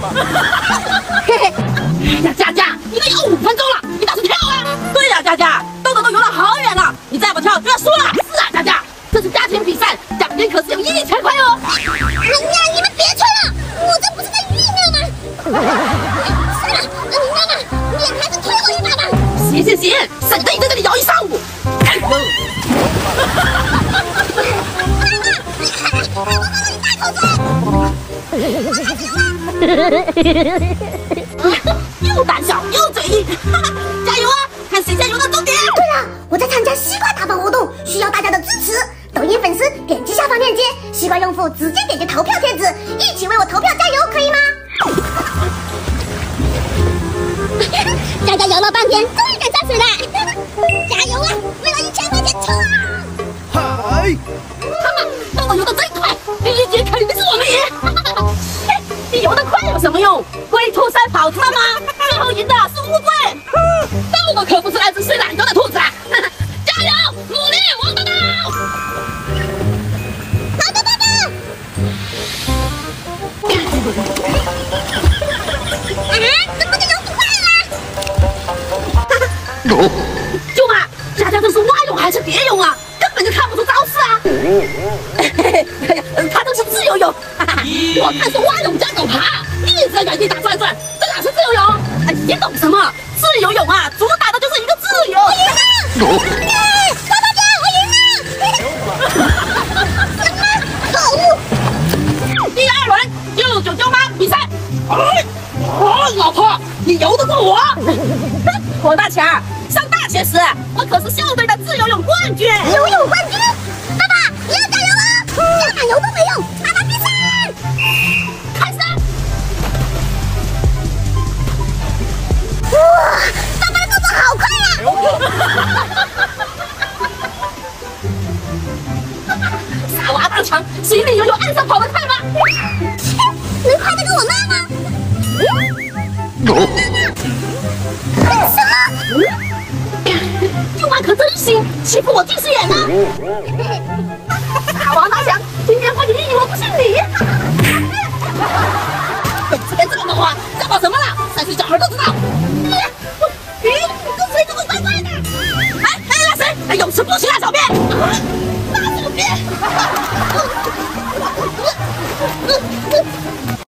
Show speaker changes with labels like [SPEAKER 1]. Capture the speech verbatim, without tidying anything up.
[SPEAKER 1] 嘿嘿，哎呀，佳佳，你都游五分钟了，你倒是跳啊！对呀，佳佳，豆豆都游了好远了，你再不跳就要输了。是啊，佳佳，这是家庭比赛，奖金可是有一千块哦。哎
[SPEAKER 2] 呀，你们别吹了，我这不是在酝酿吗？算了，妈妈，你还是推我一把吧。
[SPEAKER 1] 行行行，省得你在这里摇一上午。哎呦！
[SPEAKER 2] 妈妈，你看，我帮你大口水。
[SPEAKER 1] 又胆小又嘴硬，加油啊！看谁先游到终点。
[SPEAKER 2] 对了，我在参加西瓜打榜活动，需要大家的支持。抖音粉丝点击下方链接，西瓜用户直接点击投票贴纸，一起为我投票加油，可以吗？大家游了半天，终于敢下水了！加油啊！为了一千块钱冲啊！
[SPEAKER 3] 嗨！
[SPEAKER 1] 哈哈，豆豆游得真快，第一节肯定是我们赢。嘿，你游得快有什么用？龟兔赛跑，知道吗？最后赢的是乌龟。豆豆可不是那只睡懒觉的兔子啊！加油，努力，王豆豆！
[SPEAKER 2] 好的，豆豆。啊，怎么就游不快了？
[SPEAKER 1] 舅妈，佳佳这是蛙泳还是蝶泳啊？根本就看不出招式啊！哎呀，他这是自由泳，我看是蛙泳加狗爬，一直在原地打转转，这哪是自由泳？哎，你懂什么？自由泳啊，主打的就是一个自由。
[SPEAKER 2] 我赢了！豆豆姐，我赢了！可恶！
[SPEAKER 1] 第二轮舅舅舅妈比赛。哎，哦，老婆，你游得过我？黄大强，上大学时我可是校队的自由泳冠军。
[SPEAKER 2] 游泳冠军，爸爸，你要加油哦！要打游都没用，爸爸比赛！
[SPEAKER 1] 开始！
[SPEAKER 2] 哇，爸爸的动作好快呀！
[SPEAKER 1] 傻娃大强，水里游泳岸上跑得快吗？
[SPEAKER 2] 能快得过我妈吗？妈妈，什么？
[SPEAKER 1] 舅妈可真行，欺负我近视眼呢！傻娃大强，今天换你赢，我不信你！这边这么多花，在跑什么了？三岁小孩都知道。咦，跟谁这么怪怪的？哎哎，那谁？哎，泳池不行啊，小便。